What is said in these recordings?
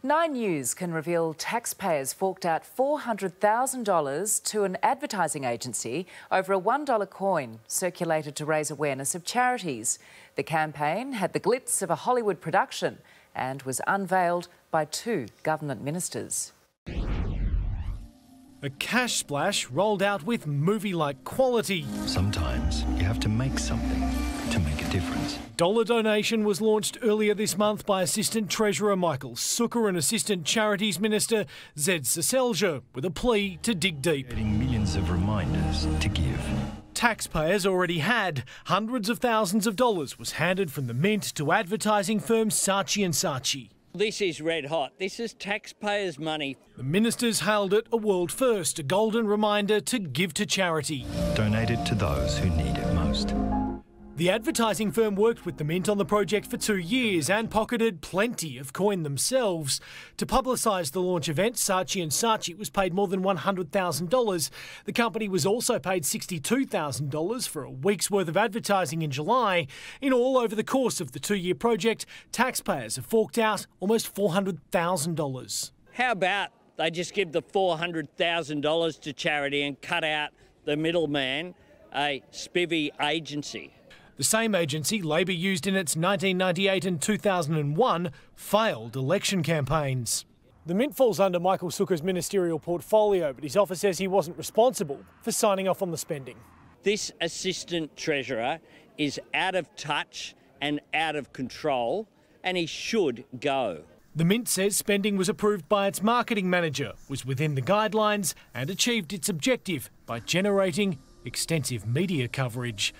Nine News can reveal taxpayers forked out $400,000 to an advertising agency over a $1 coin circulated to raise awareness of charities. The campaign had the glitz of a Hollywood production and was unveiled by two government ministers. A cash splash rolled out with movie-like quality. Sometimes you have to make something to make a difference. Dollar donation was launched earlier this month by Assistant Treasurer Michael Sukkar and Assistant Charities Minister Zed Saselja with a plea to dig deep. Getting millions of reminders to give. Taxpayers already had. Hundreds of thousands of dollars was handed from the Mint to advertising firm Saatchi & Saatchi. This is red hot. This is taxpayers' money. The ministers hailed it a world first, a golden reminder to give to charity. Donate it to those who need it most. The advertising firm worked with the Mint on the project for 2 years and pocketed plenty of coin themselves. To publicise the launch event, Saatchi & Saatchi was paid more than $100,000. The company was also paid $62,000 for a week's worth of advertising in July. In all, over the course of the 2-year project, taxpayers have forked out almost $400,000. How about they just give the $400,000 to charity and cut out the middleman, a spivvy agency? The same agency Labor used in its 1998 and 2001 failed election campaigns. The Mint falls under Michael Sukkar's ministerial portfolio, but his office says he wasn't responsible for signing off on the spending. This Assistant Treasurer is out of touch and out of control, and he should go. The Mint says spending was approved by its marketing manager, was within the guidelines and achieved its objective by generating extensive media coverage.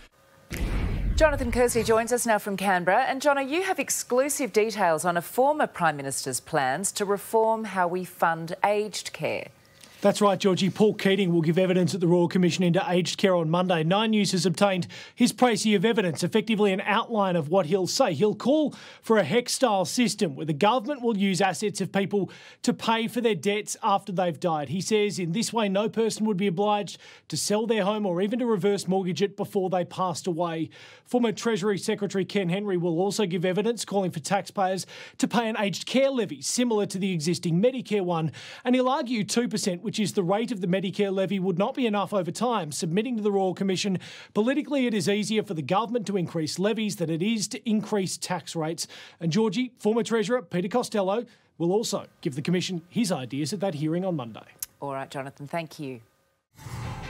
Jonathan Kersey joins us now from Canberra. And Jono, you have exclusive details on a former Prime Minister's plans to reform how we fund aged care. That's right, Georgie. Paul Keating will give evidence at the Royal Commission into aged care on Monday. Nine News has obtained his précis of evidence, effectively an outline of what he'll say. He'll call for a HEC-style system where the government will use assets of people to pay for their debts after they've died. He says in this way, no person would be obliged to sell their home or even to reverse mortgage it before they passed away. Former Treasury Secretary Ken Henry will also give evidence calling for taxpayers to pay an aged care levy similar to the existing Medicare one. And he'll argue 2%, which is the rate of the Medicare levy, would not be enough over time. Submitting to the Royal Commission, politically it is easier for the government to increase levies than it is to increase tax rates. And Georgie, former Treasurer Peter Costello will also give the Commission his ideas at that hearing on Monday. All right, Jonathan, thank you.